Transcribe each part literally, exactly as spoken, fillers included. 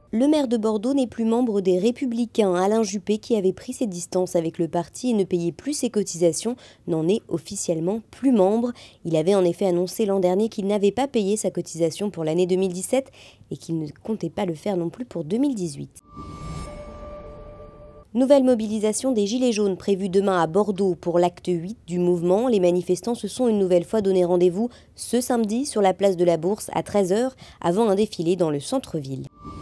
Le maire de Bordeaux n'est plus membre des Républicains. Alain Juppé, qui avait pris ses distances avec le parti et ne payait plus ses cotisations, n'en est officiellement plus membre. Il avait en effet annoncé l'an dernier qu'il n'avait pas payé sa cotisation pour l'année deux mille dix-sept et qu'il ne comptait pas le faire non plus pour deux mille dix-huit. Nouvelle mobilisation des Gilets jaunes prévue demain à Bordeaux pour l'acte huit du mouvement. Les manifestants se sont une nouvelle fois donné rendez-vous ce samedi sur la place de la Bourse à treize heures avant un défilé dans le centre-ville.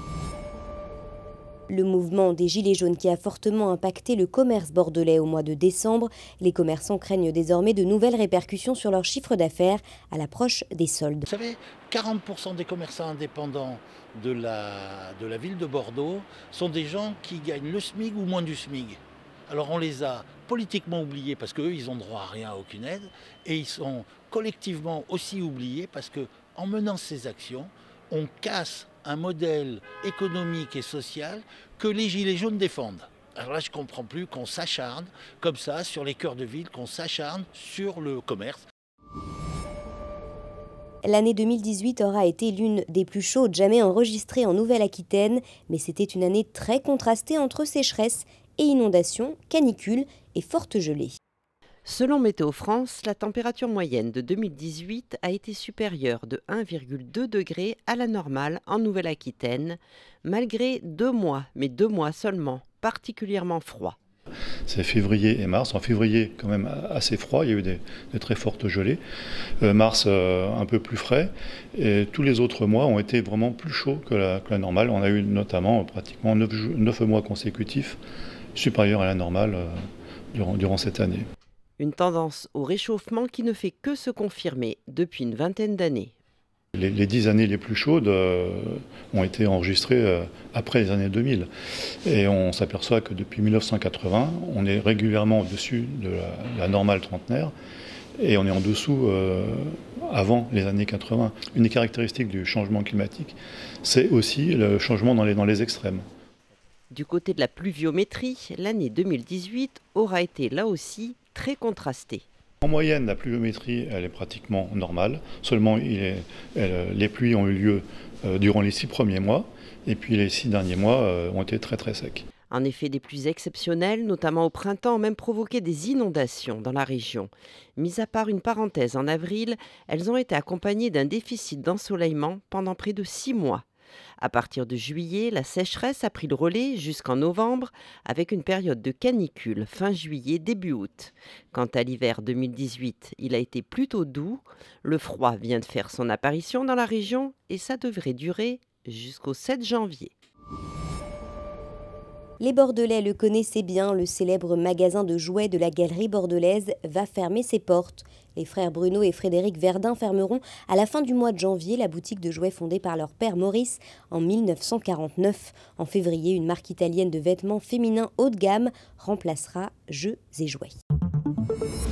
Le mouvement des Gilets jaunes qui a fortement impacté le commerce bordelais au mois de décembre. Les commerçants craignent désormais de nouvelles répercussions sur leur chiffre d'affaires à l'approche des soldes. Vous savez, quarante pour cent des commerçants indépendants de la, de la ville de Bordeaux sont des gens qui gagnent le SMIC ou moins du SMIC. Alors on les a politiquement oubliés parce qu'eux, ils n'ont droit à rien, à aucune aide. Et ils sont collectivement aussi oubliés parce qu'en menant ces actions, on casse un modèle économique et social que les Gilets jaunes défendent. Alors là, je ne comprends plus qu'on s'acharne comme ça sur les cœurs de ville, qu'on s'acharne sur le commerce. L'année deux mille dix-huit aura été l'une des plus chaudes jamais enregistrées en Nouvelle-Aquitaine, mais c'était une année très contrastée entre sécheresse et inondations, canicules et fortes gelées. Selon Météo France, la température moyenne de deux mille dix-huit a été supérieure de un virgule deux degrés à la normale en Nouvelle-Aquitaine, malgré deux mois, mais deux mois seulement, particulièrement froids. C'est février et mars. En février, quand même assez froid, il y a eu des, des très fortes gelées. Euh, mars, euh, un peu plus frais. Et tous les autres mois ont été vraiment plus chauds que la, que la normale. On a eu notamment pratiquement neuf mois consécutifs supérieurs à la normale euh, durant, durant cette année. Une tendance au réchauffement qui ne fait que se confirmer depuis une vingtaine d'années. Les, les dix années les plus chaudes euh, ont été enregistrées euh, après les années deux mille. Et on s'aperçoit que depuis mille neuf cent quatre-vingts, on est régulièrement au-dessus de la, la normale trentenaire et on est en dessous euh, avant les années quatre-vingts. Une des caractéristiques du changement climatique, c'est aussi le changement dans les, dans les extrêmes. Du côté de la pluviométrie, l'année deux mille dix-huit aura été là aussi très contrastée. En moyenne, la pluviométrie, elle est pratiquement normale. Seulement, il est, elle, les pluies ont eu lieu euh, durant les six premiers mois, et puis les six derniers mois euh, ont été très très secs. En effet, des pluies exceptionnelles, notamment au printemps, ont même provoqué des inondations dans la région. Mis à part une parenthèse en avril, elles ont été accompagnées d'un déficit d'ensoleillement pendant près de six mois. À partir de juillet, la sécheresse a pris le relais jusqu'en novembre, avec une période de canicule fin juillet, début août. Quant à l'hiver deux mille dix-huit, il a été plutôt doux. Le froid vient de faire son apparition dans la région et ça devrait durer jusqu'au sept janvier. Les Bordelais le connaissaient bien, le célèbre magasin de jouets de la Galerie Bordelaise va fermer ses portes. Les frères Bruno et Frédéric Verdun fermeront à la fin du mois de janvier la boutique de jouets fondée par leur père Maurice en mille neuf cent quarante-neuf. En février, une marque italienne de vêtements féminins haut de gamme remplacera Jeux et Jouets.